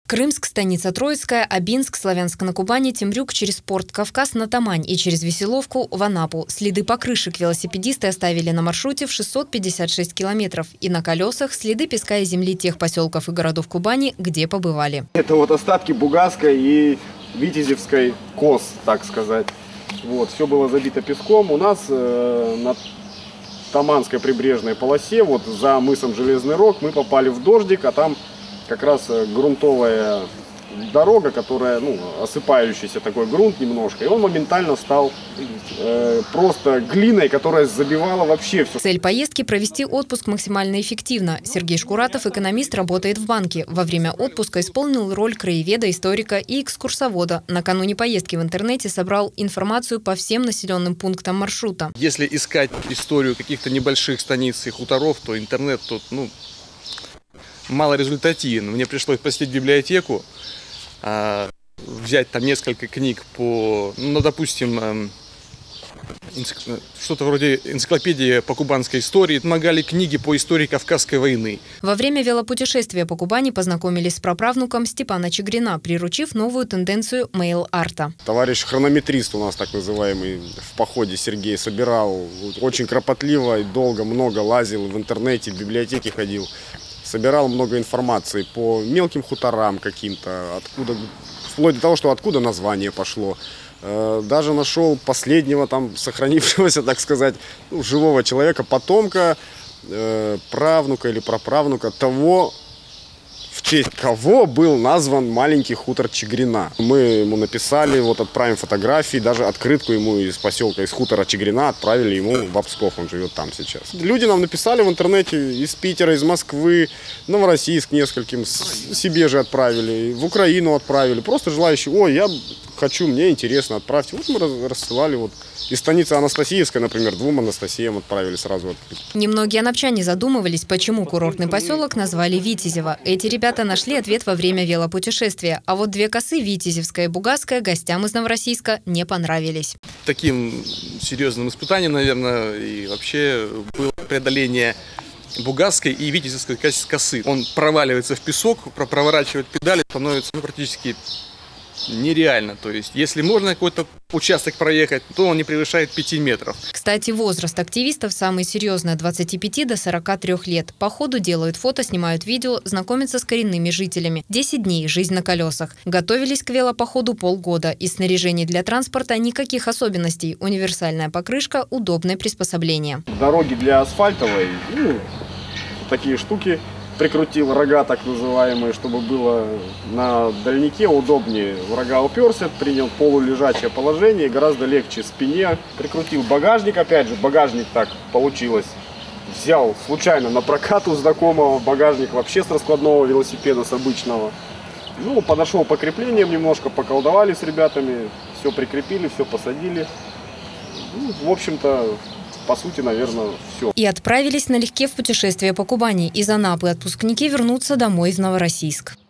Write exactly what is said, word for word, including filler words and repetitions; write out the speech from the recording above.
Крымск, станица Троицкая, Абинск, Славянск на Кубани, Темрюк, через порт Кавказ на Тамань и через Веселовку в Анапу. Следы покрышек велосипедисты оставили на маршруте в шестьсот пятьдесят шесть километров. И на колесах следы песка и земли тех поселков и городов Кубани, где побывали. Это вот остатки Бугасской и Витязевской кос, так сказать. Вот, все было забито песком. У нас э, на Таманской прибрежной полосе, вот за мысом Железный Рог, мы попали в дождик, а там как раз грунтовая дорога, которая, ну, осыпающийся такой грунт немножко, и он моментально стал э, просто глиной, которая забивала вообще все. Цель поездки – провести отпуск максимально эффективно. Сергей Шкуратов, экономист, работает в банке. Во время отпуска исполнил роль краеведа, историка и экскурсовода. Накануне поездки в интернете собрал информацию по всем населенным пунктам маршрута. Если искать историю каких-то небольших станиц и хуторов, то интернет тут, ну, малорезультативен. Мне пришлось посетить библиотеку, взять там несколько книг по, ну, допустим, что-то вроде энциклопедии по кубанской истории. Помогали книги по истории Кавказской войны. Во время велопутешествия по Кубани познакомились с праправнуком Степана Чигрина, приручив новую тенденцию мейл-арта. Товарищ хронометрист у нас так называемый в походе Сергей собирал очень кропотливо и долго, много лазил в интернете, в библиотеке ходил. Собирал много информации по мелким хуторам каким-то, откуда, вплоть до того, что откуда название пошло. Даже нашел последнего там сохранившегося, так сказать, ну, живого человека, потомка, э, правнука или праправнука того, в честь кого был назван маленький хутор Чигрина. Мы ему написали, вот отправим фотографии, даже открытку ему из поселка, из хутора Чигрина отправили ему в Псков, он живет там сейчас. Люди нам написали в интернете из Питера, из Москвы, Новороссийск нескольким, себе же отправили, в Украину отправили. Просто желающие, ой, я хочу, мне интересно, отправьте. Вот мы рассылали вот. Из станицы Анастасиевской, например, двум Анастасиям отправили сразу. Немногие анапчане задумывались, почему курортный поселок назвали Витязево. Эти ребята нашли ответ во время велопутешествия. А вот две косы, Витязевская и Бугасская, гостям из Новороссийска не понравились. Таким серьезным испытанием, наверное, и вообще было преодоление Бугасской и Витязевской косы. Он проваливается в песок, проворачивает педали, становится, ну, практически нереально. То есть, если можно какой-то участок проехать, то он не превышает пяти метров. Кстати, возраст активистов самый серьезный – от двадцати пяти до сорока трёх лет. По ходу делают фото, снимают видео, знакомятся с коренными жителями. десять дней – жизнь на колесах. Готовились к велопоходу полгода. Из снаряжений для транспорта никаких особенностей. Универсальная покрышка, удобное приспособление. Дороги для асфальтовой, ну, такие штуки. Прикрутил рога, так называемые, чтобы было на дальнике удобнее. В рога уперся, принял полулежачее положение, гораздо легче спине. Прикрутил багажник, опять же, багажник так получилось. Взял случайно на прокат у знакомого багажник вообще с раскладного велосипеда, с обычного. Ну, подошел по креплениям немножко, поколдовали с ребятами, все прикрепили, все посадили. Ну, в общем-то, по сути, наверное, все. И отправились налегке в путешествие по Кубани. Из Анапы отпускники вернутся домой в Новороссийск.